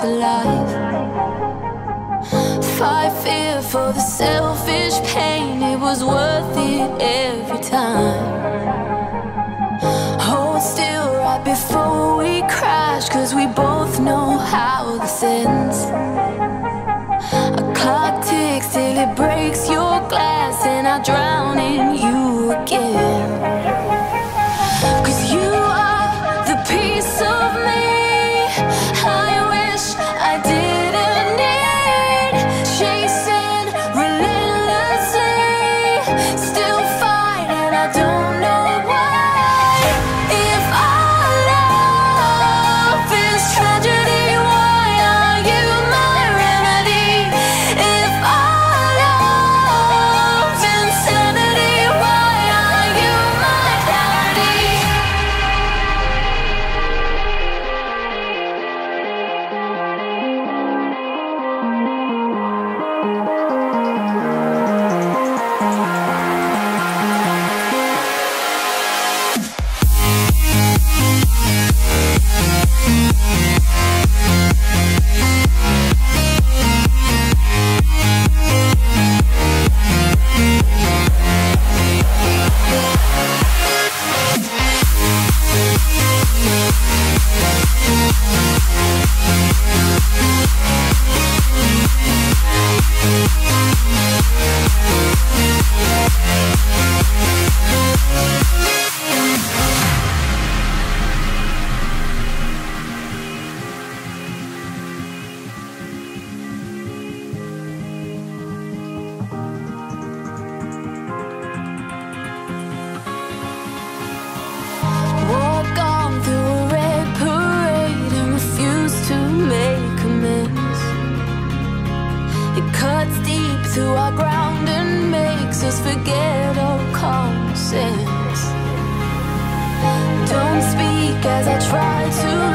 alive. Fight fear for the selfish pain, it was worth it every time. Hold still right before we crash, 'cause we both know how this ends. A clock ticks till it breaks your glass, and I drown in you again. 'Cause you are the piece of me I wish I didn't need. Chasing relentlessly, still fight and I don't know why. If our love is tragedy, why are you my remedy? If our love's insanity, why are you my clarity? Walk on through a red parade and refuse to make amends. It cuts deep through our ground and makes us forget all common sense. Don't speak as I try to